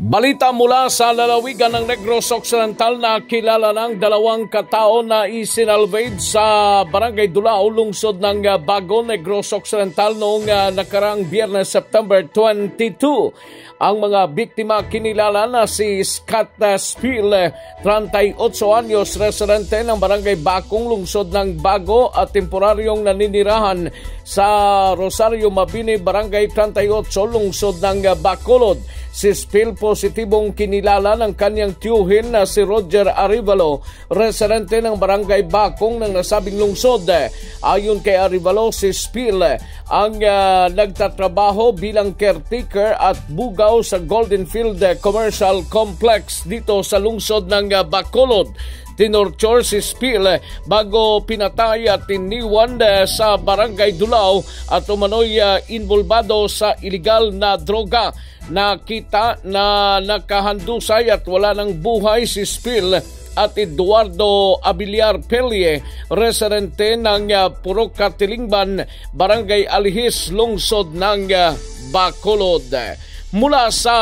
Balita mula sa lalawigan ng Negros Occidental na kilala ng dalawang katao na isinalvage sa Barangay Dulao, lungsod ng Bago, Negros Occidental noong nakarang Biyernes, September 22. Ang mga biktima kinilala na si Scott Spiel, 38 anyos, residente ng Barangay Bakong, lungsod ng Bago at temporaryong naninirahan sa Rosario Mabini, Barangay 38, lungsod ng Bacolod. Si Spiel positibong kinilala ng kanyang tiyuhin na si Roger Arivalo, residente ng Barangay Bakong ng nasabing lungsod. Ayon kay Arivalo, si Spiel ang nagtatrabaho bilang caretaker at bugaw sa Golden Field Commercial Complex dito sa lungsod ng Bacolod. Tinorture si Spiel bago pinatay at iniwan sa Barangay Dulao at umano'y involvado sa iligal na droga. Nakita na nakahandusay at wala ng buhay si Spiel at Eduardo Abiliar Pelie, residente ng Purok Katilingban, Barangay Alihis, lungsod ng Bacolod. Mula sa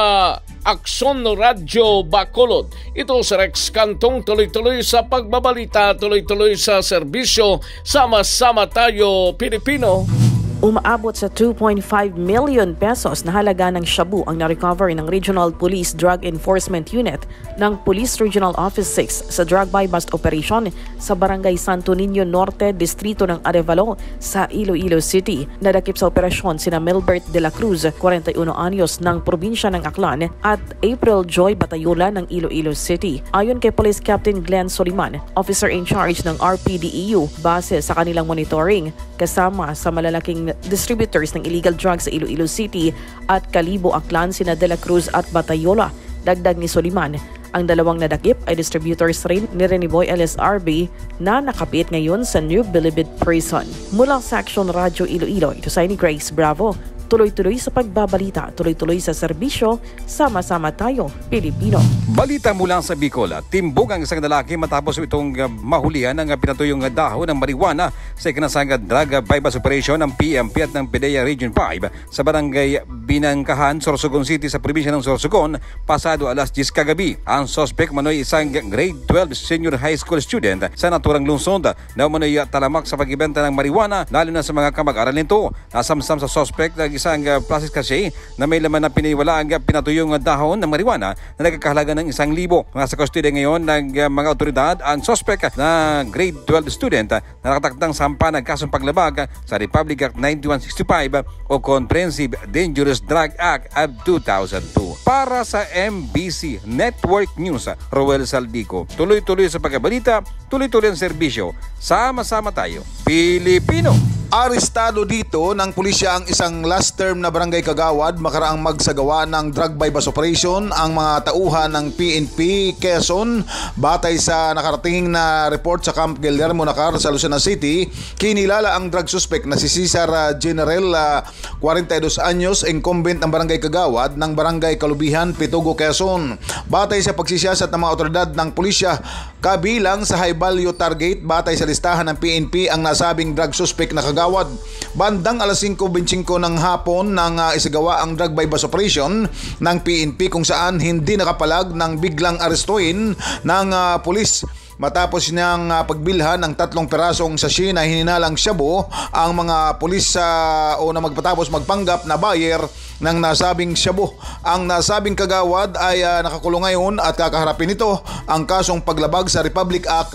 Aksyon Radyo Bacolod, ito si Rex Cantong, tuloy-tuloy sa pagbabalita, tuloy-tuloy sa serbisyo, sama-sama tayo Pilipino. Umaabot sa 2.5 million pesos na halaga ng shabu ang na-recover ng Regional Police Drug Enforcement Unit ng Police Regional Office 6 sa drug buy-bust operation sa Barangay Santo Niño Norte, Distrito ng Arevalo sa Iloilo City. Nadakip sa operasyon sina Melbert de la Cruz, 41 anyos ng probinsya ng Aklan, at April Joy Batayola ng Iloilo City. Ayon kay Police Captain Glenn Soliman, officer in charge ng RPDEU, base sa kanilang monitoring, kasama sa malalaking distributors ng illegal drugs sa Iloilo City at Kalibo, Aklan, sina De La Cruz at Batayola. Dagdag ni Soliman, ang dalawang nadakip ay distributors rin ni Reniboy LSRB na nakapit ngayon sa New Bilibid Prison. Mula sa Aksyon Radyo Iloilo, ito sa ni Grace Bravo. Tuloy-tuloy sa pagbabalita, tuloy-tuloy sa serbisyo, sama-sama tayo, Pilipino. Balita mula sa Bicol, timbog ang isang lalaki matapos itong mahulihan ng pinatuyong dahon ng marijuana sa ikinasang drug buy-bust operation ng PNP at ng PDEA Region 5 sa Barangay Binangkahan, Sorsogon City sa probinsya ng Sorsogon pasado alas 10 kagabi. Ang suspect manoy isang grade 12 senior high school student sa naturang lungsod na manoy talamak sa pagbibenta ng marijuana lalo na sa mga kamag-aral nito. Nasamsam sa suspect ng isang plastic sachet na may laman na piniwala ang pinatuyong dahon ng marijuana na nagkakahalaga ng 1,000. Nasa kustodiya ngayon ng mga otoridad ang suspect na grade 12 student na nakatakdang sampa ng kasong paglabag sa Republic Act 9165 o Comprehensive Dangerous Drug Act of 2002. Para sa MBC Network News, Roel Saldico. Tuloy-tuloy sa pagkabalita, tuloy-tuloy ang serbisyo. Sama-sama tayo, Pilipino. Arestado dito ng pulisya ang isang last term na barangay kagawad makaraang magsagawa ng drug buy-bust operation ang mga tauhan ng PNP Quezon. Batay sa nakarating na report sa Camp Guillermo Nacar sa Lucena City, kinilala ang drug suspect na si Cesar General, 42 anyos, incumbent ng barangay kagawad ng barangay Kalubihan, Pitugo, Quezon. Batay sa pagsisiyasat ng mga otoridad ng pulisya, kabilang sa high value target batay sa listahan ng PNP ang nasabing drug suspect na kagawad. Bandang alas 5:25 ng hapon nang isagawa ang drug buy-bust operation ng PNP kung saan hindi nakapalag ng biglang arestuin ng pulis. Matapos niyang pagbilhan ng 3 pirasong sachet na hininalang shabu, ang mga pulis o na magpatapos magpanggap na buyer ng nasabing shabu. Ang nasabing kagawad ay nakakulong ngayon at kakaharapin nito ang kasong paglabag sa Republic Act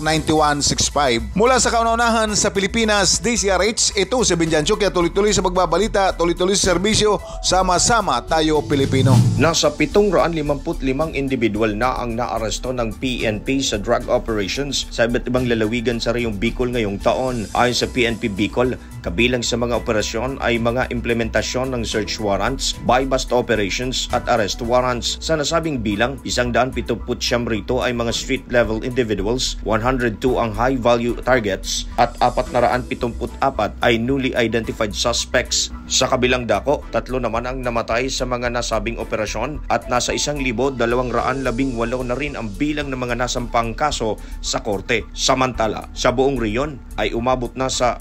9165. Mula sa kauna-unahan sa Pilipinas, DCRH, ito si Benjan Chuk, kaya tuloy-tuloy sa pagbabalita, tuloy-tuloy sa serbisyo, sama-sama tayo Pilipino. Nasa 755 individual na ang naaresto ng PNP sa drug operations sa iba't ibang lalawigan sa Rayong Bicol ngayong taon. Ayon sa PNP Bicol, kabilang sa mga operasyon ay mga implementasyon ng search warrants, buy-bust operations at arrest warrants. Sa nasabing bilang, 179 rito ay mga street-level individuals, 102 ang high-value targets at 474 ay newly identified suspects. Sa kabilang dako, 3 naman ang namatay sa mga nasabing operasyon at nasa 1,218 na rin ang bilang ng mga nasampang kaso sa korte. Samantala, sa buong reyon ay umabot na sa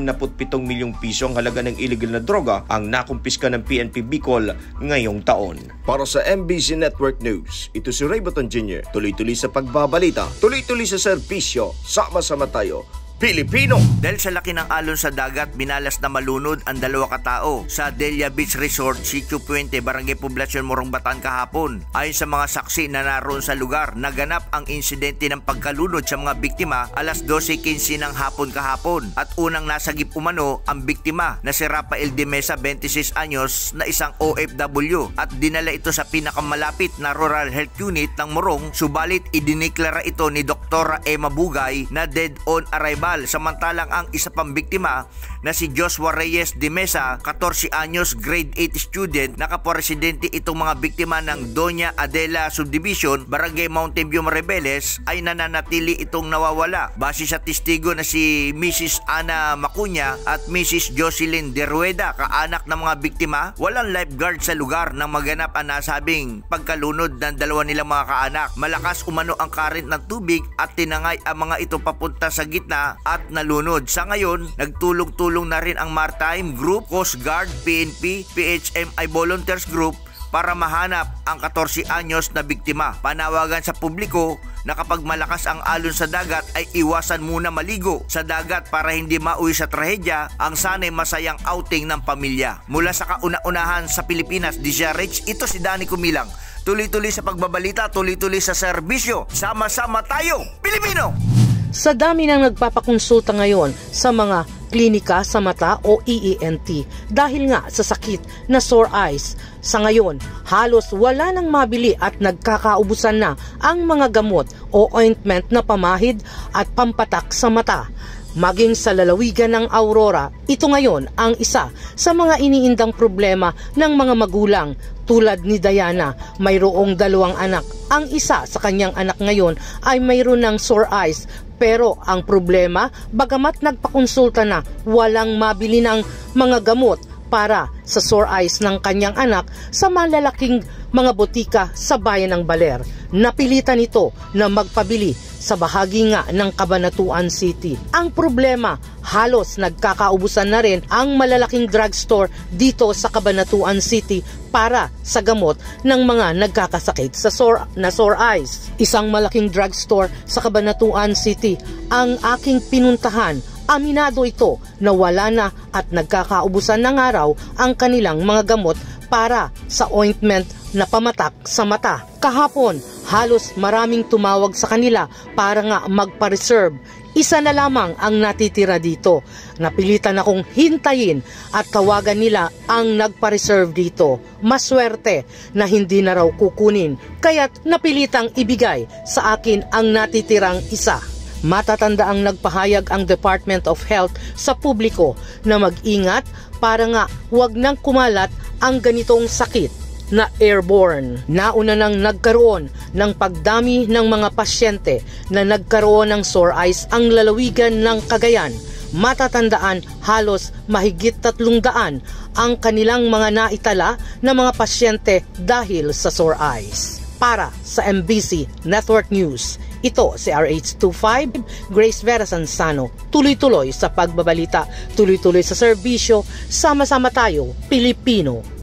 67 milyong piso ang halaga ng illegal na droga ang nakumpiska ng PNP Bicol ngayong taon. Para sa MBC Network News, ito si Ray Baton Jr. Tuloy-tuloy sa pagbabalita, tuloy-tuloy sa serbisyo, sama-sama tayo, Pilipino! Dahil sa laki ng alon sa dagat, binalas na malunod ang 2 katao sa Delia Beach Resort, Sitio Puente, Barangay Poblacion, Morong Bataan kahapon. Ayon sa mga saksi na naroon sa lugar, naganap ang insidente ng pagkalunod sa mga biktima alas 12:15 ng hapon kahapon at unang nasagip umano ang biktima na si Rafael de Mesa, 26 anyos, na isang OFW at dinala ito sa pinakamalapit na Rural Health Unit ng Morong, subalit idiniklara ito ni Dr. Emma Bugay na dead on arrival. Samantalang ang isa pang biktima na si Joshua Reyes de Mesa, 14 anyos, grade 8 student, nakaporesidente itong mga biktima ng Doña Adela Subdivision, Barangay Mountain View, Maribeles, ay nananatili itong nawawala. Base sa testigo na si Mrs. Ana Macuña at Mrs. Jocelyn de Rueda, kaanak ng mga biktima, walang lifeguard sa lugar nang maganap ang nasabing pagkalunod ng 2 nilang mga kaanak. Malakas umano ang current ng tubig at tinangay ang mga ito papunta sa gitna at nalunod. Sa ngayon, nagtulong-tulong na rin ang Maritime Group, Coast Guard, PNP, PHMI Volunteers Group para mahanap ang 14 anyos na biktima. Panawagan sa publiko na kapag malakas ang alon sa dagat ay iwasan muna maligo sa dagat para hindi mauwi sa trahedya ang sanay masayang outing ng pamilya. Mula sa kauna-unahan sa Pilipinas, DZRH, ito si Danny Kumilang. Tuloy-tuloy sa pagbabalita, tuloy-tuloy sa serbisyo. Sama-sama tayo, Pilipino! Sa dami ng nagpapakonsulta ngayon sa mga klinika sa mata o EENT dahil nga sa sakit na sore eyes, sa ngayon halos wala nang mabili at nagkakaubusan na ang mga gamot o ointment na pamahid at pampatak sa mata. Maging sa lalawigan ng Aurora, ito ngayon ang isa sa mga iniindang problema ng mga magulang tulad ni Diana. Mayroong 2 anak. Ang isa sa kanyang anak ngayon ay mayroon ng sore eyes. Pero ang problema, bagamat nagpakonsulta na, walang mabili ng mga gamot para sa sore eyes ng kanyang anak sa malalaking mga botika sa bayan ng Baler. Napilitan ito na magpabili sa bahagi nga ng Cabanatuan City. Ang problema, halos nagkakaubusan na rin ang malalaking drugstore dito sa Cabanatuan City para sa gamot ng mga nagkakasakit sa sore eyes. Isang malaking drugstore sa Cabanatuan City ang aking pinuntahan. Aminado ito na wala na at nagkakaubusan ng araw ang kanilang mga gamot para sa ointment na pamatak sa mata. Kahapon, halos maraming tumawag sa kanila para nga magpa-reserve. Isa na lamang ang natitira dito. Napilitan akong hintayin at tawagan nila ang nagpa-reserve dito. Maswerte na hindi na raw kukunin, kaya't napilitang ibigay sa akin ang natitirang isa. Matatanda ang nagpahayag ang Department of Health sa publiko na mag-ingat para nga huwag nang kumalat ang ganitong sakit na airborne. Nauna nang nagkaroon ng pagdami ng mga pasyente na nagkaroon ng sore eyes ang lalawigan ng Cagayan. Matatandaan halos mahigit 300 ang kanilang mga naitala na mga pasyente dahil sa sore eyes. Para sa MBC Network News, ito si RH25, Grace Vera Sansano. Tuloy-tuloy sa pagbabalita, tuloy-tuloy sa serbisyo, sama-sama tayo, Pilipino.